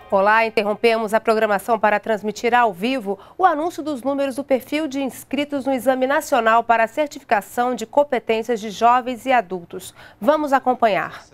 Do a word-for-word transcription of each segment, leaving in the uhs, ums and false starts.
Olá, interrompemos a programação para transmitir ao vivo o anúncio dos números do perfil de inscritos no Exame Nacional para a Certificação de Competências de Jovens e Adultos. Vamos acompanhar.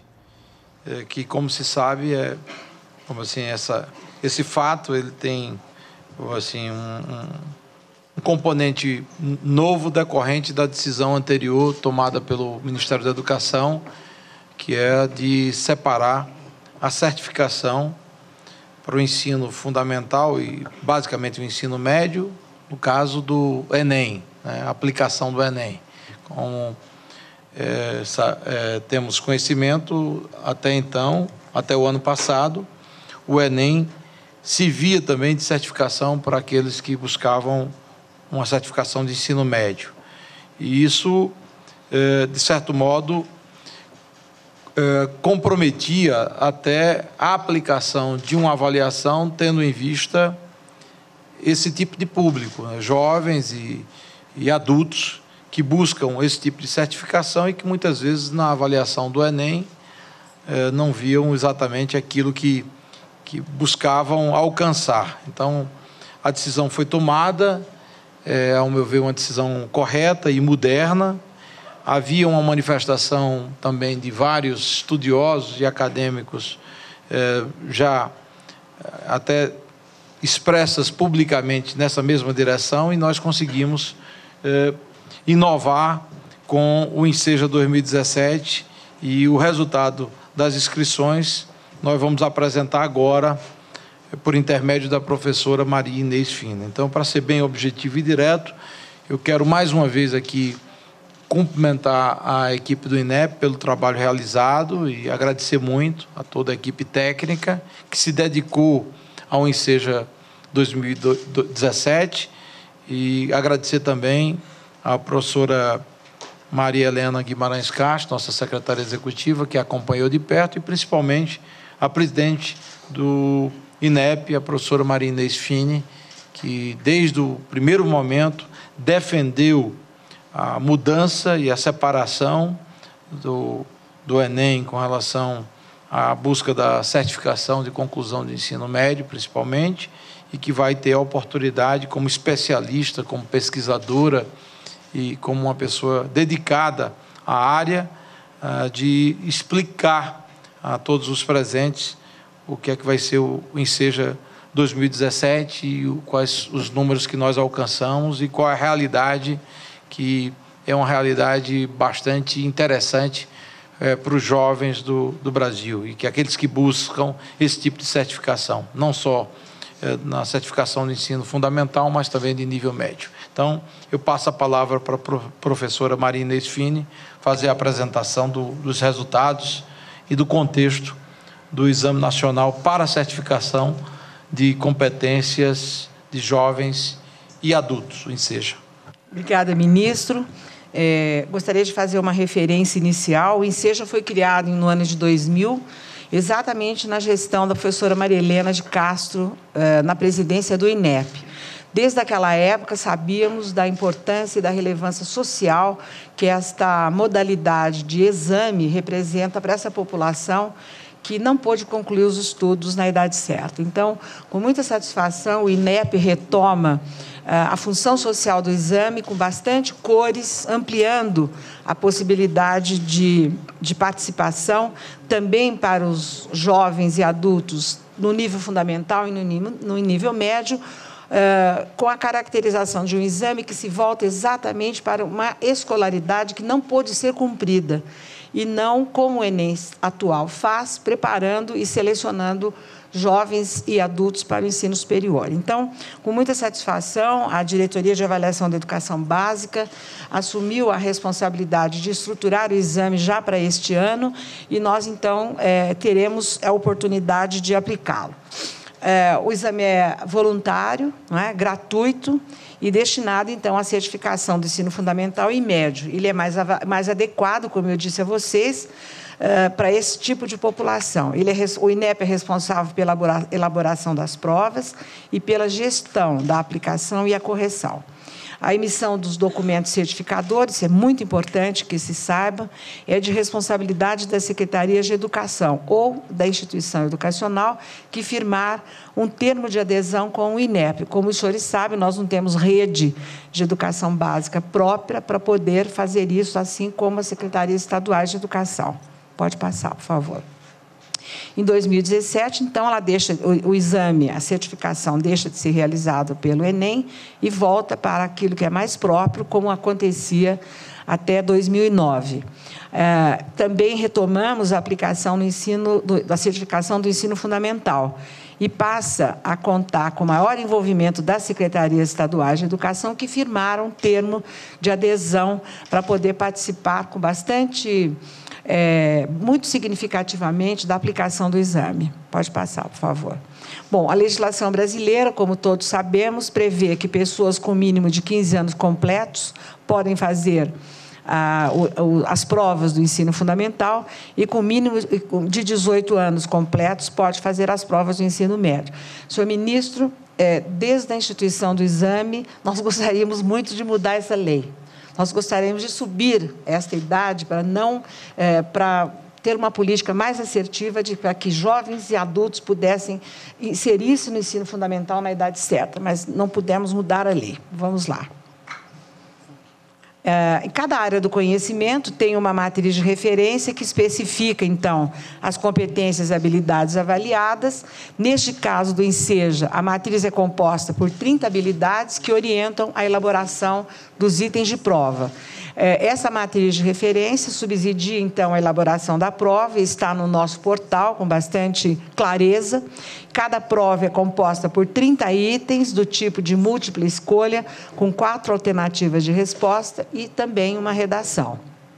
É, que, como se sabe, é, como assim, essa, esse fato ele tem assim, um, um, um componente novo decorrente da decisão anterior tomada pelo Ministério da Educação, que é de separar a certificação para o ensino fundamental e, basicamente, o ensino médio, no caso do Enem, né, a aplicação do Enem. Como é, essa, é, temos conhecimento, até então, até o ano passado, o Enem servia também de certificação para aqueles que buscavam uma certificação de ensino médio. E isso, é, de certo modo, Uh, comprometia até a aplicação de uma avaliação tendo em vista esse tipo de público, né? Jovens e, e adultos que buscam esse tipo de certificação e que muitas vezes na avaliação do Enem uh, não viam exatamente aquilo que, que buscavam alcançar. Então, a decisão foi tomada, é, ao meu ver, uma decisão correta e moderna. Havia uma manifestação também de vários estudiosos e acadêmicos eh, já até expressas publicamente nessa mesma direção, e nós conseguimos eh, inovar com o Enseja dois mil e dezessete, e o resultado das inscrições nós vamos apresentar agora por intermédio da professora Maria Inês Fini. Então, para ser bem objetivo e direto, eu quero mais uma vez aqui cumprimentar a equipe do INEP pelo trabalho realizado e agradecer muito a toda a equipe técnica que se dedicou ao Enseja dois mil e dezessete, e agradecer também à professora Maria Helena Guimarães Castro, nossa secretária executiva, que acompanhou de perto, e principalmente a presidente do INEP, a professora Maria Inês Fini, que desde o primeiro momento defendeu a mudança e a separação do, do Enem com relação à busca da certificação de conclusão de ensino médio, principalmente, e que vai ter a oportunidade, como especialista, como pesquisadora e como uma pessoa dedicada à área, de explicar a todos os presentes o que é que vai ser o Enseja dois mil e dezessete e quais os números que nós alcançamos e qual é a realidade, que é uma realidade bastante interessante é, para os jovens do, do Brasil, e que aqueles que buscam esse tipo de certificação, não só é, na certificação do ensino fundamental, mas também de nível médio. Então, eu passo a palavra para a professora Maria Inês Fini fazer a apresentação do, dos resultados e do contexto do Exame Nacional para a Certificação de Competências de Jovens e Adultos, o Enseja. Obrigada, ministro. É, gostaria de fazer uma referência inicial. O Enseja foi criado no ano de dois mil, exatamente na gestão da professora Maria Helena de Castro, é, na presidência do INEP. Desde aquela época, sabíamos da importância e da relevância social que esta modalidade de exame representa para essa população que não pôde concluir os estudos na idade certa. Então, com muita satisfação, o INEP retoma a função social do exame com bastante cores, ampliando a possibilidade de, de participação também para os jovens e adultos no nível fundamental e no nível, no nível médio, uh, com a caracterização de um exame que se volta exatamente para uma escolaridade que não pôde ser cumprida, e não como o Enem atual faz, preparando e selecionando jovens e adultos para o ensino superior. Então, com muita satisfação, a Diretoria de Avaliação da Educação Básica assumiu a responsabilidade de estruturar o exame já para este ano, e nós, então, é, teremos a oportunidade de aplicá-lo. É, o exame é voluntário, não é? Gratuito, e destinado, então, à certificação do ensino fundamental e médio. Ele é mais, mais adequado, como eu disse a vocês, uh, para esse tipo de população. Ele é, o INEP é responsável pela elaboração das provas e pela gestão da aplicação e a correção. A emissão dos documentos certificadores, é muito importante que se saiba, é de responsabilidade da Secretaria de Educação ou da instituição educacional que firmar um termo de adesão com o INEP. Como os senhores sabem, nós não temos rede de educação básica própria para poder fazer isso, assim como as secretarias estaduais de educação. Pode passar, por favor. Em dois mil e dezessete, então, ela deixa o, o exame, a certificação deixa de ser realizado pelo Enem e volta para aquilo que é mais próprio, como acontecia até dois mil e nove. É, também retomamos a aplicação no ensino, do, da certificação do ensino fundamental e passa a contar com maior envolvimento das secretarias estaduais de educação, que firmaram um termo de adesão para poder participar com bastante... É, muito significativamente da aplicação do exame. Pode passar, por favor. Bom, a legislação brasileira, como todos sabemos, prevê que pessoas com mínimo de quinze anos completos podem fazer ah, o, o, as provas do ensino fundamental e com mínimo de dezoito anos completos pode fazer as provas do ensino médio. Senhor ministro, é, desde a instituição do exame, nós gostaríamos muito de mudar essa lei. Nós gostaríamos de subir esta idade para não é, para ter uma política mais assertiva de para que jovens e adultos pudessem inserir-se no ensino fundamental na idade certa, mas não pudemos mudar a lei. Vamos lá. É, em cada área do conhecimento tem uma matriz de referência que especifica, então, as competências e habilidades avaliadas. Neste caso do ENSEJA, a matriz é composta por trinta habilidades que orientam a elaboração dos itens de prova. É, essa matriz de referência subsidia, então, a elaboração da prova e está no nosso portal com bastante clareza. Cada prova é composta por trinta itens do tipo de múltipla escolha, com quatro alternativas de resposta e também uma redação.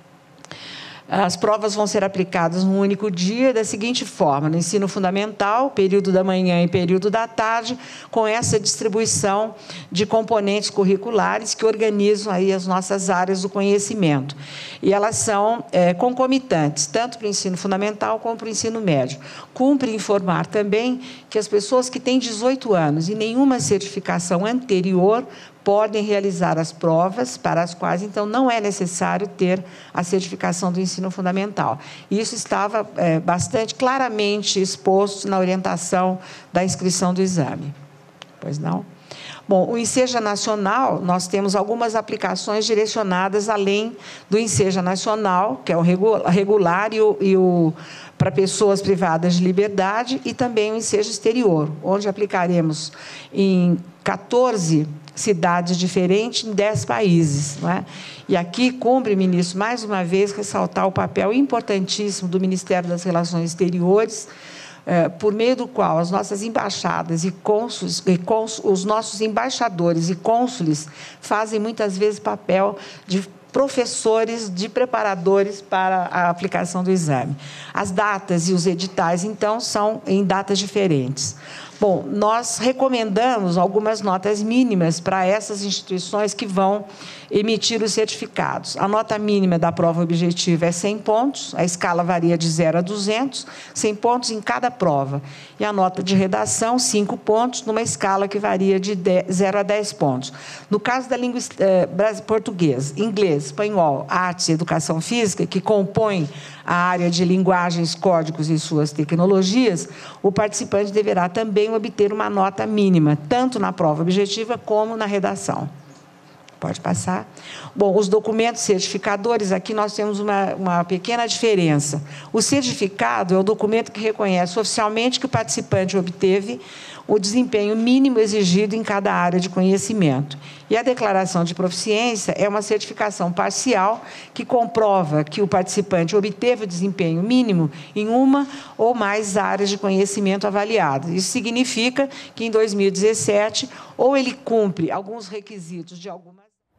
As provas vão ser aplicadas num único dia, da seguinte forma: no ensino fundamental, período da manhã e período da tarde, com essa distribuição de componentes curriculares que organizam aí as nossas áreas do conhecimento. E elas são é, concomitantes, tanto para o ensino fundamental como para o ensino médio. Cumpre informar também que as pessoas que têm dezoito anos e nenhuma certificação anterior podem realizar as provas para as quais, então, não é necessário ter a certificação do ensino fundamental. Isso estava é, bastante claramente exposto na orientação da inscrição do exame. Pois não? Bom, o ENSEJA Nacional, nós temos algumas aplicações direcionadas além do ENSEJA Nacional, que é o regular e o, e o para pessoas privadas de liberdade, e também o ENSEJA Exterior, onde aplicaremos em quatorze cidades diferentes em dez países. Não é? E aqui cumpre, ministro, mais uma vez, ressaltar o papel importantíssimo do Ministério das Relações Exteriores, eh, por meio do qual as nossas embaixadas e cônsules, e cônsul, os nossos embaixadores e cônsules fazem muitas vezes papel de professores, de preparadores para a aplicação do exame. As datas e os editais, então, são em datas diferentes. Bom, nós recomendamos algumas notas mínimas para essas instituições que vão emitir os certificados. A nota mínima da prova objetiva é cem pontos, a escala varia de zero a duzentos, cem pontos em cada prova. E a nota de redação, cinco pontos, numa escala que varia de zero a dez pontos. No caso da língua eh, português, inglês, espanhol, artes e educação física, que compõem a área de linguagens, códigos e suas tecnologias, o participante deverá também obter uma nota mínima, tanto na prova objetiva como na redação. Pode passar. Bom, os documentos certificadores, aqui nós temos uma, uma pequena diferença. O certificado é o documento que reconhece oficialmente que o participante obteve o desempenho mínimo exigido em cada área de conhecimento. E a declaração de proficiência é uma certificação parcial que comprova que o participante obteve o desempenho mínimo em uma ou mais áreas de conhecimento avaliadas. Isso significa que, em dois mil e dezessete, ou ele cumpre alguns requisitos de algumas...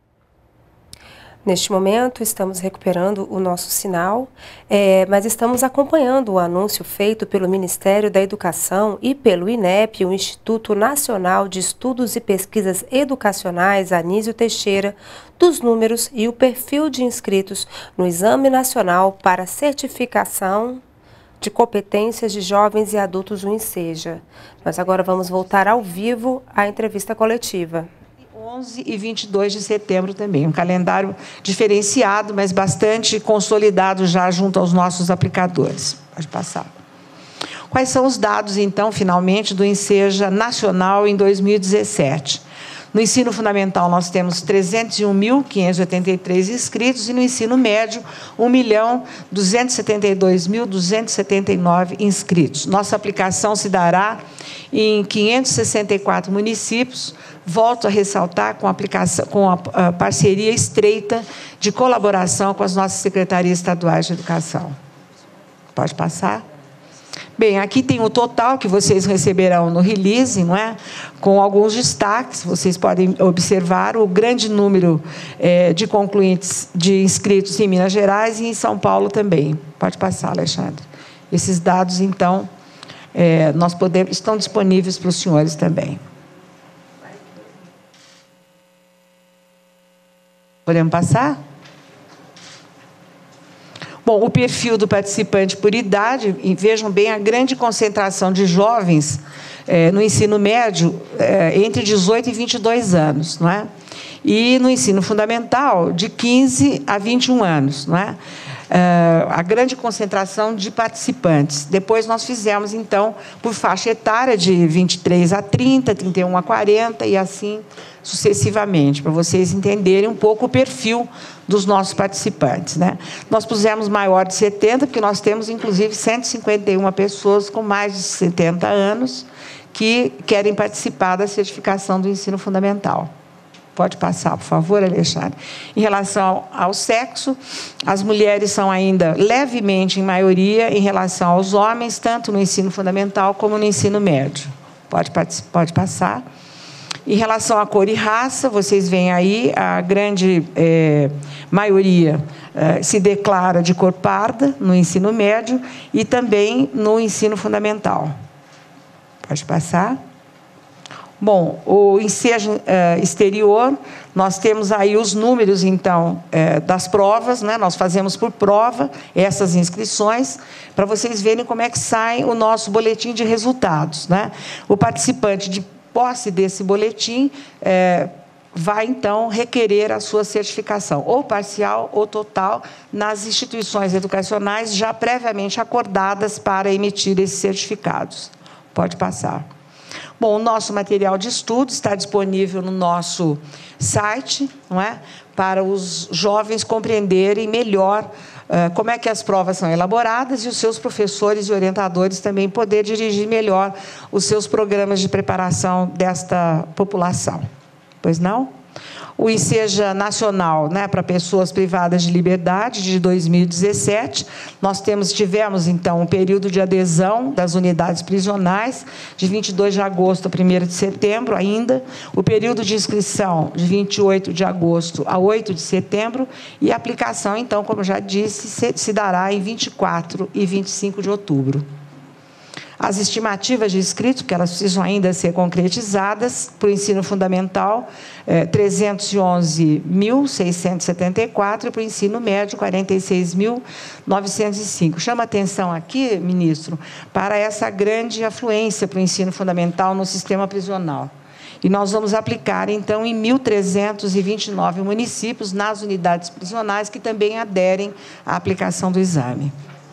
Neste momento, estamos recuperando o nosso sinal, é, mas estamos acompanhando o anúncio feito pelo Ministério da Educação e pelo INEP, o Instituto Nacional de Estudos e Pesquisas Educacionais, Anísio Teixeira, dos números e o perfil de inscritos no Exame Nacional para Certificação de Competências de Jovens e Adultos, o ENSEJA. Mas agora vamos voltar ao vivo à entrevista coletiva. onze e vinte e dois de setembro também. Um calendário diferenciado, mas bastante consolidado já junto aos nossos aplicadores. Pode passar. Quais são os dados, então, finalmente, do Enseja Nacional em dois mil e dezessete? No ensino fundamental, nós temos trezentos e um mil, quinhentos e oitenta e três inscritos, e no ensino médio, um milhão, duzentos e setenta e dois mil, duzentos e setenta e nove inscritos. Nossa aplicação se dará em quinhentos e sessenta e quatro municípios. Volto a ressaltar com a, aplicação, com a, a parceria estreita de colaboração com as nossas secretarias estaduais de educação. Pode passar? Bem, aqui tem o total que vocês receberão no release, não é? Com alguns destaques, vocês podem observar o grande número é, de concluintes, de inscritos em Minas Gerais e em São Paulo também. Pode passar, Alexandre. Esses dados, então, é, nós podemos, estão disponíveis para os senhores também. Podemos passar? Bom, o perfil do participante por idade, e vejam bem a grande concentração de jovens eh, no ensino médio eh, entre dezoito e vinte e dois anos, não é? E no ensino fundamental, de quinze a vinte e um anos, não é? Uh, a grande concentração de participantes. Depois nós fizemos, então, por faixa etária de vinte e três a trinta, trinta e um a quarenta e assim sucessivamente, para vocês entenderem um pouco o perfil dos nossos participantes, né? Nós pusemos maior de setenta, porque nós temos, inclusive, cento e cinquenta e uma pessoas com mais de setenta anos que querem participar da certificação do ensino fundamental. Pode passar, por favor, Alexandre. Em relação ao sexo, as mulheres são ainda levemente em maioria em relação aos homens, tanto no ensino fundamental como no ensino médio. Pode, pode passar. Em relação à cor e raça, vocês veem aí, a grande é, maioria é, se declara de cor parda no ensino médio e também no ensino fundamental. Pode passar. Bom, o ensejo eh, exterior, nós temos aí os números, então, eh, das provas, né? Nós fazemos por prova essas inscrições, para vocês verem como é que sai o nosso boletim de resultados, né? O participante, de posse desse boletim, eh, vai, então, requerer a sua certificação, ou parcial ou total, nas instituições educacionais já previamente acordadas para emitir esses certificados. Pode passar. Bom, o nosso material de estudo está disponível no nosso site, não é? Para os jovens compreenderem melhor uh, como é que as provas são elaboradas e os seus professores e orientadores também poder dirigir melhor os seus programas de preparação desta população. Pois não? O Enseja Nacional, né, para pessoas privadas de liberdade, de dois mil e dezessete, nós temos, tivemos, então, um período de adesão das unidades prisionais, de vinte e dois de agosto a primeiro de setembro ainda, o período de inscrição de vinte e oito de agosto a oito de setembro, e a aplicação, então, como já disse, se, se dará em vinte e quatro e vinte e cinco de outubro. As estimativas de inscritos, porque elas precisam ainda ser concretizadas, para o ensino fundamental, eh, trezentos e onze mil, seiscentos e setenta e quatro, e para o ensino médio, quarenta e seis mil, novecentos e cinco. Chama atenção aqui, ministro, para essa grande afluência para o ensino fundamental no sistema prisional. E nós vamos aplicar, então, em mil trezentos e vinte e nove municípios, nas unidades prisionais, que também aderem à aplicação do exame.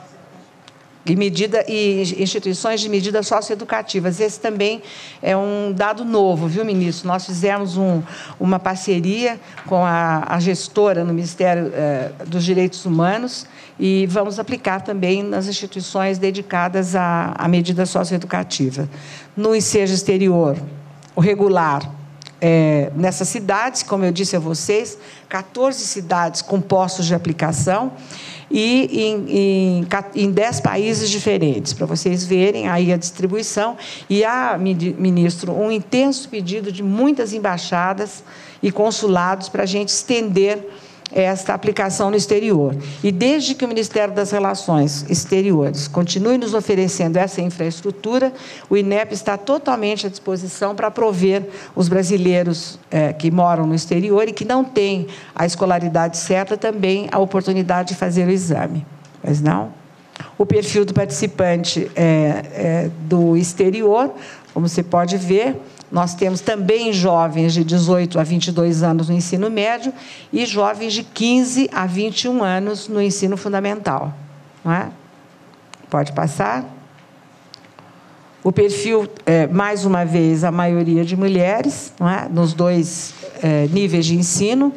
E, medida, e instituições de medidas socioeducativas. Esse também é um dado novo, viu, ministro? Nós fizemos um, uma parceria com a, a gestora no Ministério eh, dos Direitos Humanos e vamos aplicar também nas instituições dedicadas à, à medida socioeducativa. No ensejo exterior, o regular, é, nessas cidades, como eu disse a vocês, quatorze cidades com postos de aplicação, e em, em, em dez países diferentes, para vocês verem aí a distribuição. E há, ministro, um intenso pedido de muitas embaixadas e consulados para a gente estender esta aplicação no exterior. E desde que o Ministério das Relações Exteriores continue nos oferecendo essa infraestrutura, o I N E P está totalmente à disposição para prover os brasileiros eh, que moram no exterior e que não têm a escolaridade certa também a oportunidade de fazer o exame. Mas não? O perfil do participante é, é, do exterior, Como você pode ver, nós temos também jovens de dezoito a vinte e dois anos no ensino médio e jovens de quinze a vinte e um anos no ensino fundamental. Não é? Pode passar. O perfil, é, mais uma vez, a maioria de mulheres, não é? Nos dois é, níveis de ensino.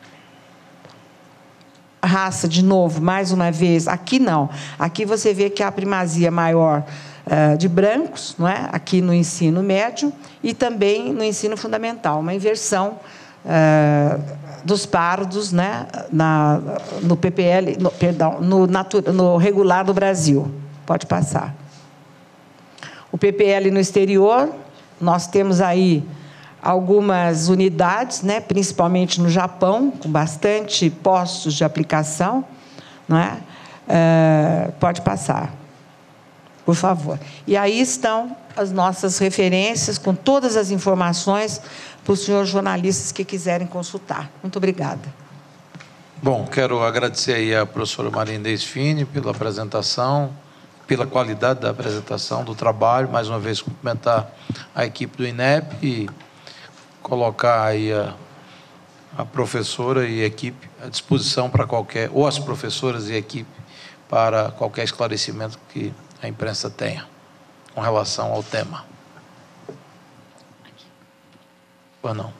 Raça, de novo, mais uma vez, aqui não. Aqui você vê que há a primazia maior uh, de brancos, não é? Aqui no ensino médio e também no ensino fundamental, uma inversão uh, dos pardos, né? Na, no P P L, no, perdão, no, natu, no regular do Brasil. Pode passar. O P P L no exterior, nós temos aí algumas unidades, né, principalmente no Japão, com bastante postos de aplicação. Não é? É, pode passar, por favor. E aí estão as nossas referências, com todas as informações para os senhores jornalistas que quiserem consultar. Muito obrigada. Bom, quero agradecer aí a professora Maria Inês Fini pela apresentação, pela qualidade da apresentação, do trabalho, mais uma vez cumprimentar a equipe do INEP e colocar aí a, a professora e a equipe à disposição para qualquer, ou as professoras e a equipe, para qualquer esclarecimento que a imprensa tenha com relação ao tema. Ou não?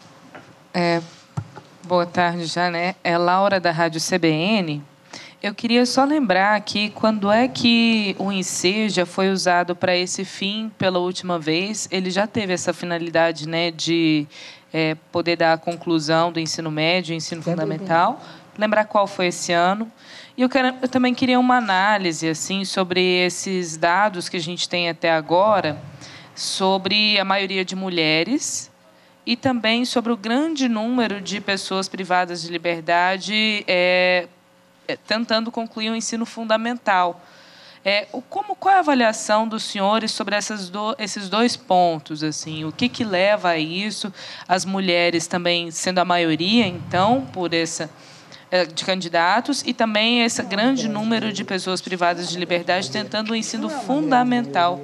É, boa tarde já, né? É Laura, da Rádio C B N. Eu queria só lembrar aqui quando é que o Enseja foi usado para esse fim pela última vez. Ele já teve essa finalidade, né, de é, poder dar a conclusão do ensino médio, ensino fundamental. Lembrar qual foi esse ano. E eu, quero, eu também queria uma análise assim sobre esses dados que a gente tem até agora, sobre a maioria de mulheres e também sobre o grande número de pessoas privadas de liberdade é, tentando concluir o ensino fundamental. É, como, qual é a avaliação dos senhores sobre essas do, esses dois pontos? Assim, o que, que leva a isso? As mulheres também sendo a maioria, então, por essa, de candidatos, e também esse grande número de pessoas privadas de liberdade tentando o ensino fundamental.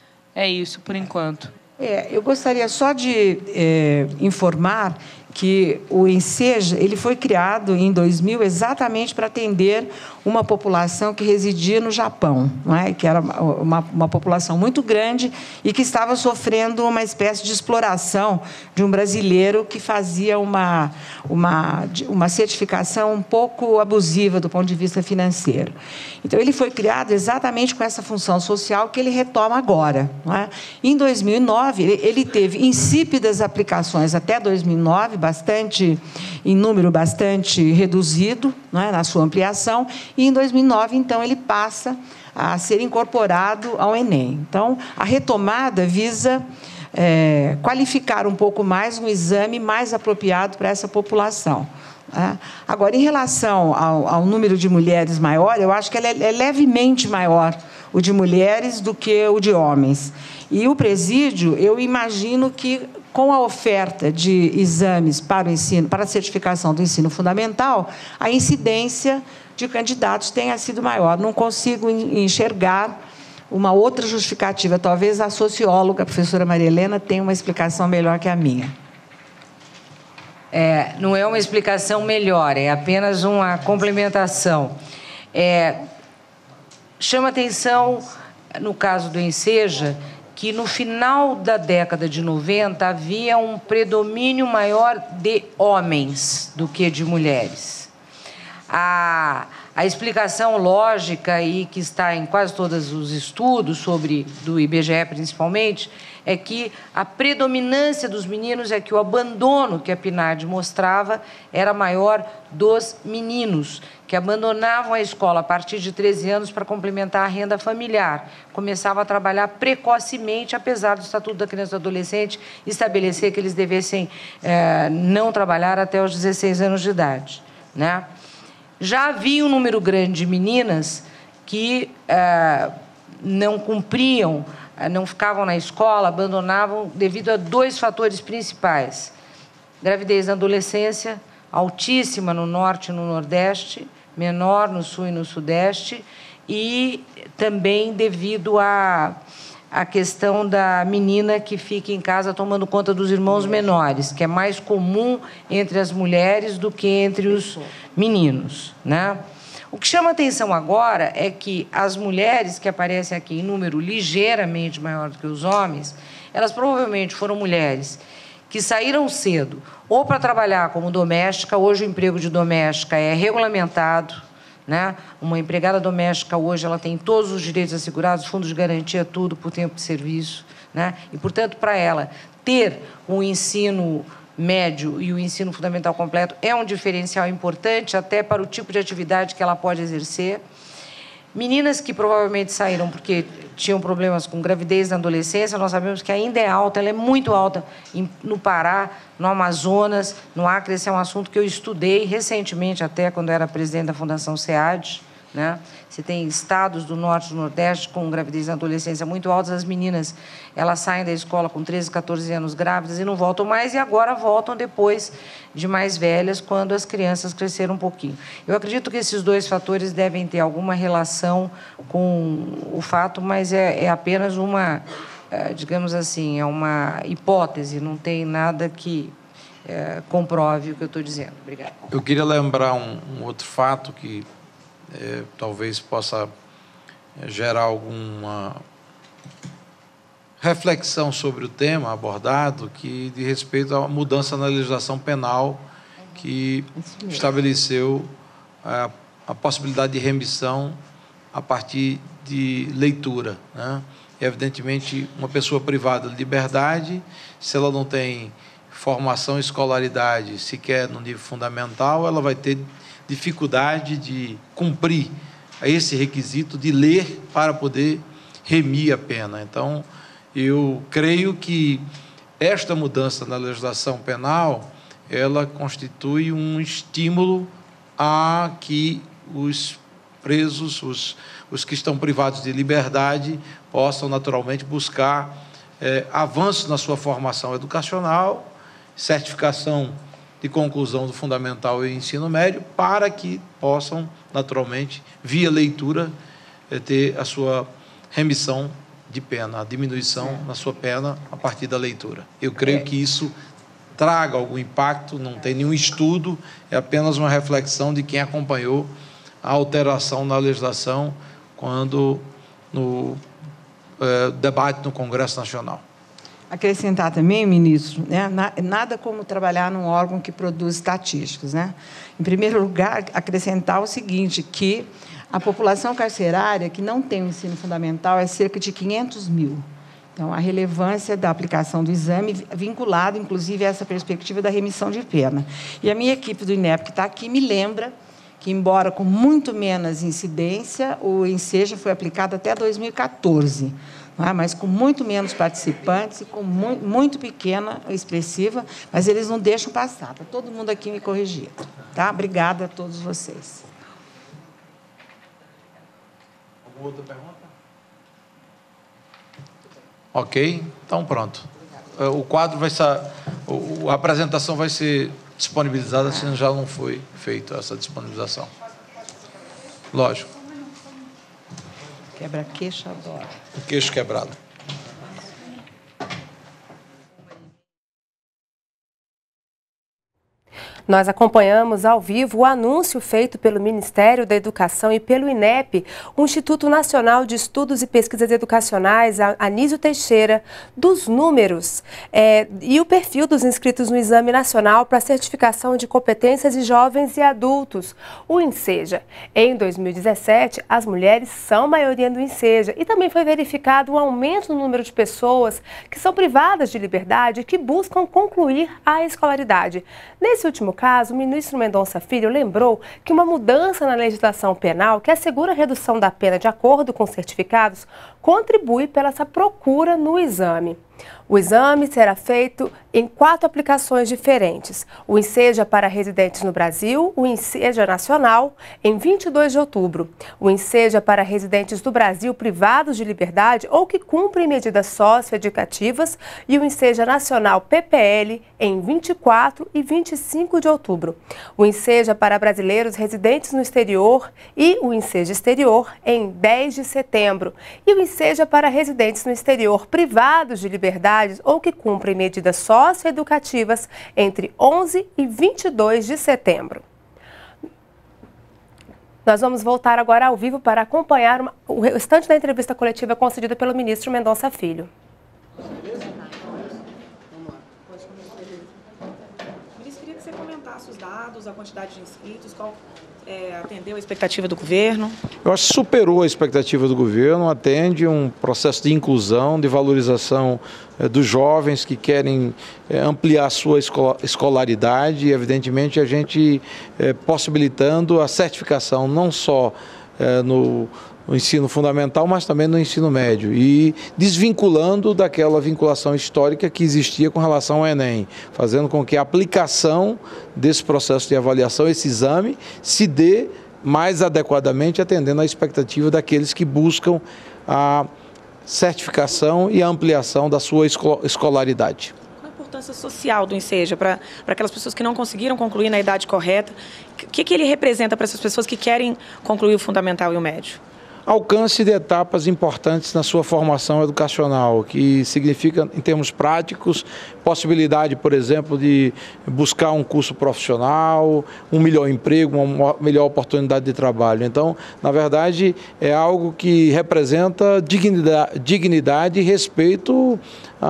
É isso, por enquanto. É, eu gostaria só de é, informar que o Enseja ele foi criado em dois mil exatamente para atender uma população que residia no Japão, não é? Que era uma, uma população muito grande e que estava sofrendo uma espécie de exploração de um brasileiro que fazia uma, uma, uma certificação um pouco abusiva do ponto de vista financeiro. Então, ele foi criado exatamente com essa função social que ele retoma agora. Não é? Em dois mil e nove, ele teve insípidas aplicações até dois mil e nove, bastante, em número bastante reduzido, não é, na sua ampliação, e em dois mil e nove, então, ele passa a ser incorporado ao Enem. Então, a retomada visa é, qualificar um pouco mais um exame mais apropriado para essa população. É. Agora, em relação ao, ao número de mulheres maior, eu acho que ele é, é levemente maior, o de mulheres, do que o de homens. E o presídio, eu imagino que, com a oferta de exames para o ensino, para a certificação do ensino fundamental, a incidência de candidatos tenha sido maior. Não consigo enxergar uma outra justificativa. Talvez a socióloga, a professora Maria Helena, tenha uma explicação melhor que a minha. É, não é uma explicação melhor, é apenas uma complementação. É, chama atenção, no caso do Enseja, que no final da década de noventa havia um predomínio maior de homens do que de mulheres. A, a explicação lógica, e que está em quase todos os estudos, sobre do I B G E principalmente, é que a predominância dos meninos é que o abandono que a PNAD mostrava era maior dos meninos, que abandonavam a escola a partir de treze anos para complementar a renda familiar. Começavam a trabalhar precocemente, apesar do Estatuto da Criança e do Adolescente estabelecer que eles devessem é, não trabalhar até os dezesseis anos de idade, né? Já havia um número grande de meninas que é, não cumpriam, não ficavam na escola, abandonavam devido a dois fatores principais. Gravidez na adolescência, altíssima no norte e no nordeste, menor no sul e no sudeste, e também devido a, a questão da menina que fica em casa tomando conta dos irmãos menores, que é mais comum entre as mulheres do que entre os meninos, né? O que chama atenção agora é que as mulheres que aparecem aqui em número ligeiramente maior do que os homens, elas provavelmente foram mulheres que saíram cedo ou para trabalhar como doméstica. Hoje o emprego de doméstica é regulamentado, né? Uma empregada doméstica hoje ela tem todos os direitos assegurados, fundos de garantia, tudo por tempo de serviço, né? E, portanto, para ela ter um ensino médio e o ensino fundamental completo é um diferencial importante até para o tipo de atividade que ela pode exercer. Meninas que provavelmente saíram porque tinham problemas com gravidez na adolescência, nós sabemos que ainda é alta, ela é muito alta no Pará, no Amazonas, no Acre. Esse é um assunto que eu estudei recentemente, até quando era presidente da Fundação SEAD, né? Você tem estados do norte e do nordeste com gravidez na adolescência muito altas. As meninas, elas saem da escola com treze, quatorze anos grávidas e não voltam mais, e agora voltam depois de mais velhas, quando as crianças cresceram um pouquinho. Eu acredito que esses dois fatores devem ter alguma relação com o fato, mas é, é apenas uma, é, digamos assim, é uma hipótese, não tem nada que é, comprove o que eu estou dizendo. Obrigada. Eu queria lembrar um, um outro fato que É, talvez possa gerar alguma reflexão sobre o tema abordado, que de respeito à mudança na legislação penal que estabeleceu a, a possibilidade de remissão a partir de leitura, né? E, evidentemente, uma pessoa privada de liberdade, se ela não tem formação e escolaridade sequer no nível fundamental, ela vai ter dificuldade de cumprir esse requisito de ler para poder remir a pena. Então, eu creio que esta mudança na legislação penal, ela constitui um estímulo a que os presos, os, os que estão privados de liberdade, possam naturalmente buscar é, avanços na sua formação educacional, certificação de conclusão do fundamental e ensino médio, para que possam, naturalmente, via leitura, ter a sua remissão de pena, a diminuição na sua pena a partir da leitura. Eu creio que isso traga algum impacto, não tem nenhum estudo, é apenas uma reflexão de quem acompanhou a alteração na legislação quando no é, debate no Congresso Nacional. Acrescentar também, ministro, né, nada como trabalhar num órgão que produz estatísticas, né? Em primeiro lugar, acrescentar o seguinte, que a população carcerária que não tem o ensino fundamental é cerca de quinhentos mil. Então, a relevância da aplicação do exame vinculada, inclusive, a essa perspectiva da remissão de pena. E a minha equipe do INEP, que está aqui, me lembra que, embora com muito menos incidência, o Enseja foi aplicado até dois mil e quatorze. Ah, mas com muito menos participantes e com muito, muito pequena, expressiva, mas eles não deixam passar. Está todo mundo aqui me corrigindo. Tá? Obrigada a todos vocês. Alguma outra pergunta? Ok, então pronto. O quadro vai ser, a apresentação vai ser disponibilizada, se já não foi feita essa disponibilização. Lógico. Quebra-queixo adora. O queixo quebrado. Nós acompanhamos ao vivo o anúncio feito pelo Ministério da Educação e pelo INEP, o Instituto Nacional de Estudos e Pesquisas Educacionais, Anísio Teixeira, dos números é, e o perfil dos inscritos no Exame Nacional para Certificação de Competências de Jovens e Adultos, o Enseja. Em dois mil e dezessete, as mulheres são maioria do Enseja e também foi verificado um aumento no número de pessoas que são privadas de liberdade e que buscam concluir a escolaridade. Nesse último caso, o ministro Mendonça Filho lembrou que uma mudança na legislação penal que assegura a redução da pena de acordo com os certificados contribui pela essa procura no exame. O exame será feito em quatro aplicações diferentes. O INSEJA para residentes no Brasil, o INSEJA Nacional, em vinte e dois de outubro. O INSEJA para residentes do Brasil privados de liberdade ou que cumprem medidas socioeducativas e o INSEJA Nacional P P L em vinte e quatro e vinte e cinco de outubro. O INSEJA para brasileiros residentes no exterior e o INSEJA Exterior em dez de setembro. E o INSEJA para residentes no exterior privados de liberdade ou que cumprem medidas socioeducativas entre onze e vinte e dois de setembro. Nós vamos voltar agora ao vivo para acompanhar uma, o restante da entrevista coletiva concedida pelo ministro Mendonça Filho. Ministro, queria que você comentasse os dados, a quantidade de inscritos, qual é, atendeu a expectativa do governo? Eu acho que superou a expectativa do governo, atende um processo de inclusão, de valorização é, dos jovens que querem é, ampliar sua escolaridade e, evidentemente, a gente é, possibilitando a certificação não só é, no no ensino fundamental, mas também no ensino médio, e desvinculando daquela vinculação histórica que existia com relação ao Enem, fazendo com que a aplicação desse processo de avaliação, esse exame, se dê mais adequadamente, atendendo à expectativa daqueles que buscam a certificação e a ampliação da sua escolaridade. Qual a importância social do INSEJA para aquelas pessoas que não conseguiram concluir na idade correta? O que, que ele representa para essas pessoas que querem concluir o fundamental e o médio? Alcance de etapas importantes na sua formação educacional, que significa, em termos práticos, possibilidade, por exemplo, de buscar um curso profissional, um melhor emprego, uma melhor oportunidade de trabalho. Então, na verdade, é algo que representa dignidade, dignidade e respeito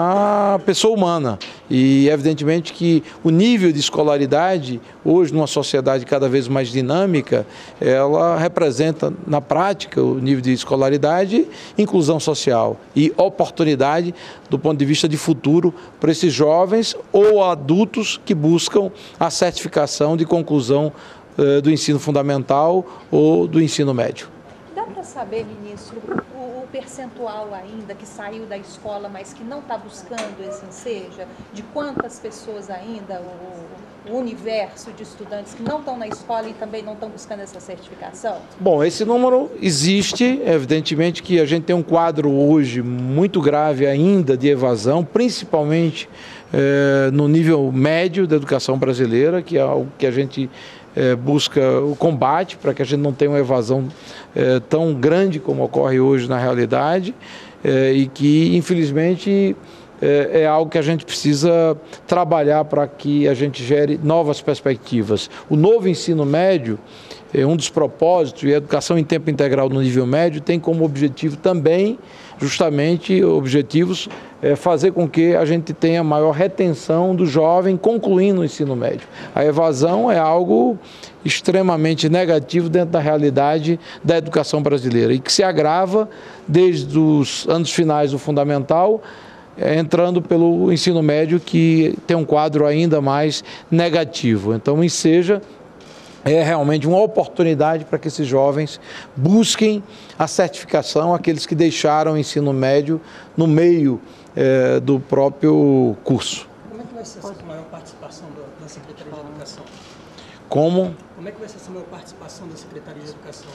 à pessoa humana. E, evidentemente, que o nível de escolaridade, hoje, numa sociedade cada vez mais dinâmica, ela representa, na prática, o nível de escolaridade, inclusão social e oportunidade do ponto de vista de futuro para esses jovens ou adultos que buscam a certificação de conclusão eh, do ensino fundamental ou do ensino médio. Dá para saber, ministro, o, o percentual ainda que saiu da escola, mas que não está buscando esse INSEJA, de quantas pessoas ainda, o, o universo de estudantes que não estão na escola e também não estão buscando essa certificação? Bom, esse número existe, evidentemente que a gente tem um quadro hoje muito grave ainda de evasão, principalmente eh, no nível médio da educação brasileira, que é algo que a gente É, busca o combate para que a gente não tenha uma evasão é, tão grande como ocorre hoje na realidade é, e que, infelizmente, é, é algo que a gente precisa trabalhar para que a gente gere novas perspectivas. O novo ensino médio, é um dos propósitos, e a educação em tempo integral no nível médio tem como objetivo também, justamente, objetivos, é fazer com que a gente tenha maior retenção do jovem concluindo o ensino médio. A evasão é algo extremamente negativo dentro da realidade da educação brasileira e que se agrava desde os anos finais do fundamental, entrando pelo ensino médio, que tem um quadro ainda mais negativo. Então, o INSEJA é realmente uma oportunidade para que esses jovens busquem a certificação, aqueles que deixaram o ensino médio no meio é, do próprio curso. Como é que vai ser essa maior participação da Secretaria de Educação? Como? Como é que vai ser essa maior participação da Secretaria de Educação?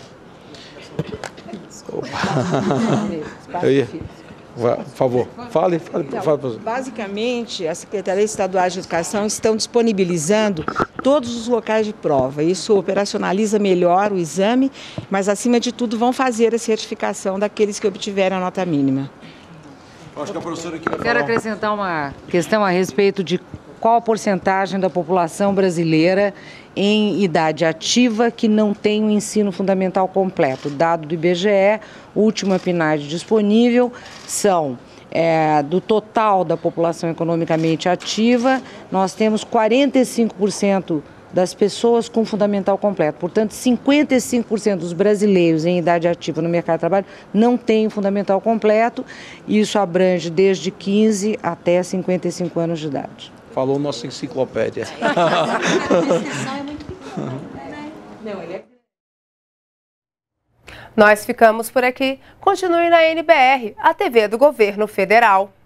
Eu ia... Por favor, fale, fale, então, fale. Basicamente, a Secretaria Estadual de Educação estão disponibilizando todos os locais de prova. Isso operacionaliza melhor o exame, mas, acima de tudo, vão fazer a certificação daqueles que obtiveram a nota mínima. Acho que a professora aqui vai Quero falar. acrescentar uma questão a respeito de qual a porcentagem da população brasileira em idade ativa que não tem o ensino fundamental completo. Dado do I B G E, última P N A D disponível, são é, do total da população economicamente ativa, nós temos quarenta e cinco por cento das pessoas com fundamental completo. Portanto, cinquenta e cinco por cento dos brasileiros em idade ativa no mercado de trabalho não têm o fundamental completo. Isso abrange desde quinze até cinquenta e cinco anos de idade. Falou nossa enciclopédia. A descrição é muito pequena, né? Não, ele é... Nós ficamos por aqui. Continue na N B R, a T V do Governo Federal.